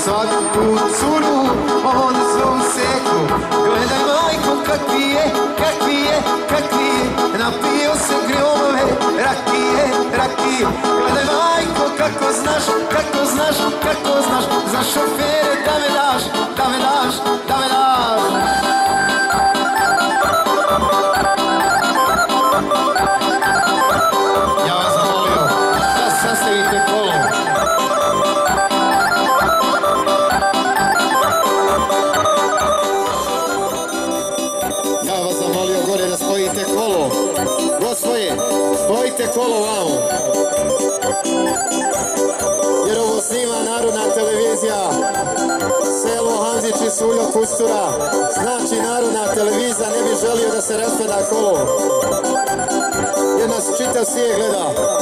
svaku curu on svom seku. Gledaj majko kakvi je, kakvi je, kakvi je, napio se gromove, rakije, rakije. Gledaj majko kako znaš, kako znaš, kako znaš, za šofere da me daš, da me daš, da me daš. Ja vas zamolio da sastavite kolo. Ja vas zamolio gore da spojite kolo. Gospoje, spojite kolo vamo. Jer ovo snima Narodna televizija. Selo Hanzić i Suljo Kustura. Znači Narodna televizija ne bi želio da se raspada kolo. Jer nas čitav svijet gleda.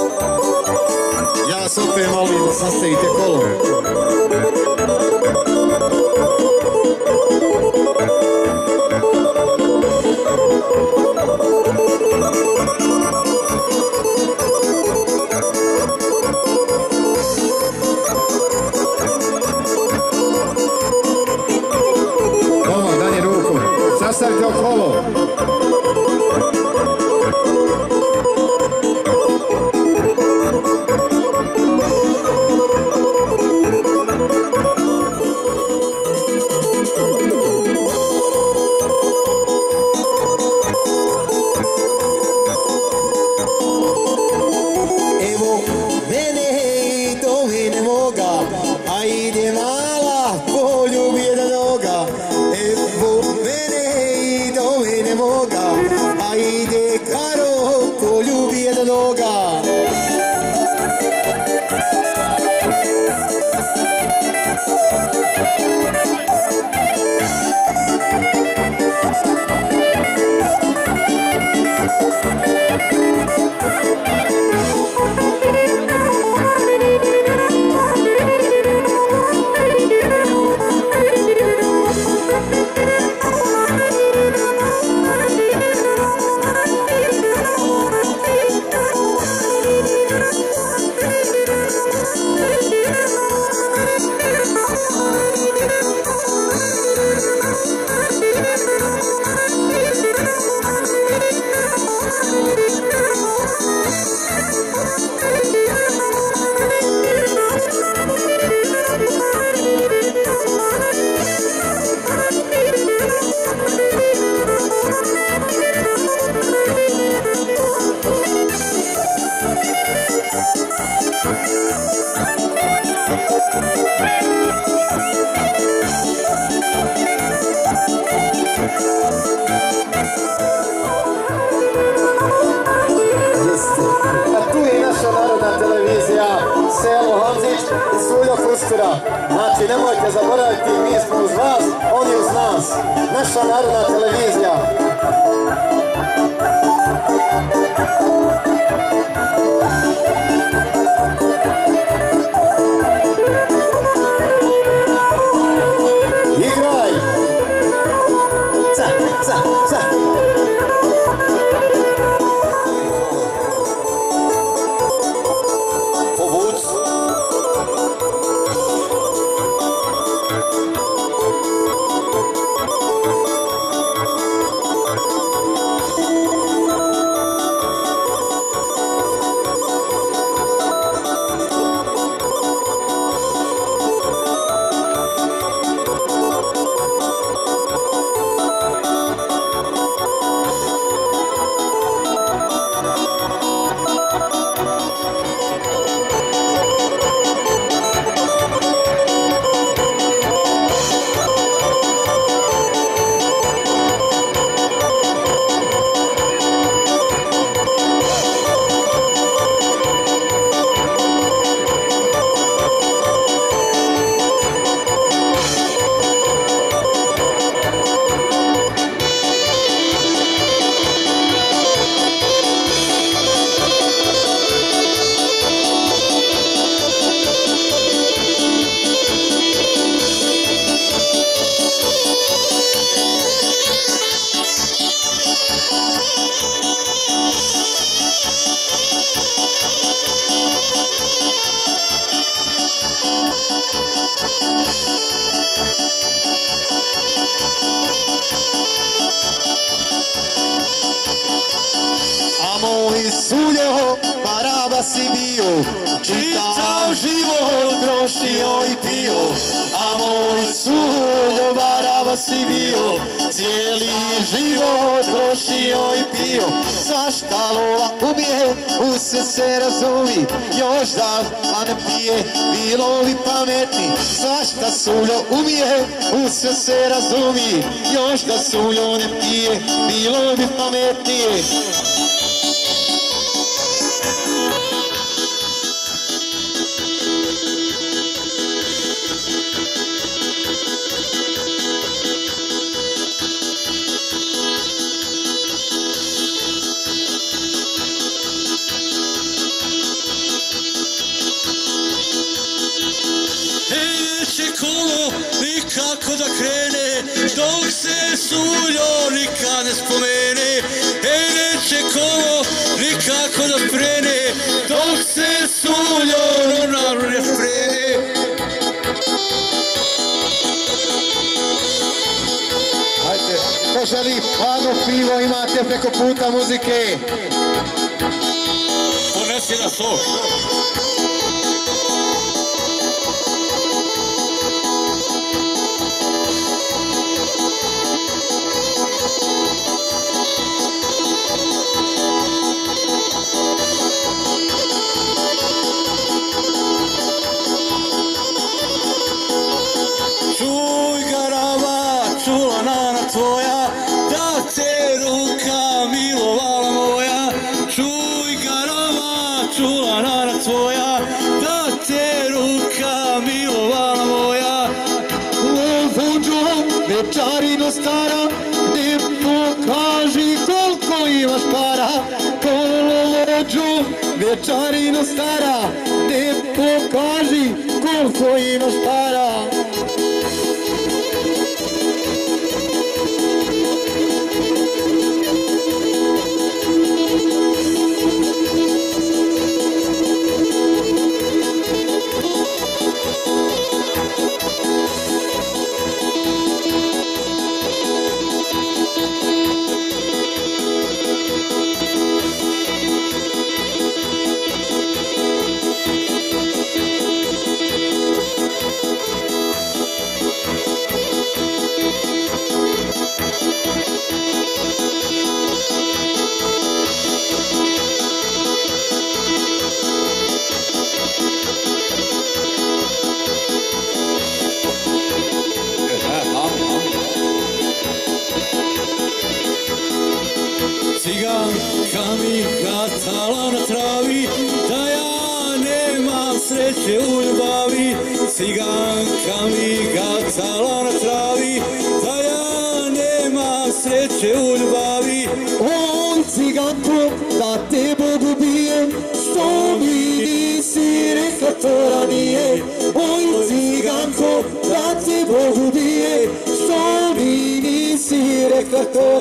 Ja vas opet molim da sastavite kolo. Sastavite okolo. Evo mene i to mene moga, a ide mala poljubi jednoga. Evo mene moga, a ide karo ko ljubi jednoga. A tu je naša Narodna televizija, selo Hanzić i Suljo Kustura. Znači, nemojte zaboraviti, mi smo uz vas, oni uz nas. Naša Narodna televizija. Igraj! Ca, ca, ca! baraba si bio, čitav život trošio i pio, a moj suljo baraba si bio, cijeli život trošio i pio. Svašta lova umije, u se razumi, još da ne pije, bilo bi pametni. Svašta suljo umije, u se razumi, još da suljo ne pije, bilo bi pametnije. Kolo nikako da krene, dok se suljo nikad ne spomene. Neće kolo nikako da krene, dok se suljo ne sprene. Hajde, ko želi hladno pivo imate preko puta muzike. Ponesi na sok. Čuj garaba, čula nana tvoja, da te ruka milovala moja. Čuj garaba, čula nana tvoja, da te ruka milovala moja. Vođo, večarino stara, ne pokaži koliko imaš para. Vođo, večarino stara, ne pokaži koliko imaš para. Ciganka mi gatala na travi, da ja nemam sreće u ljubavi. Ciganka mi gatala na travi, da ja nemam sreće u ljubavi. Oj, ciganko, da te Bog ubije, što mi nisi rekla to ranije. Oj, ciganko, da te Bog ubije, što mi nisi rekla to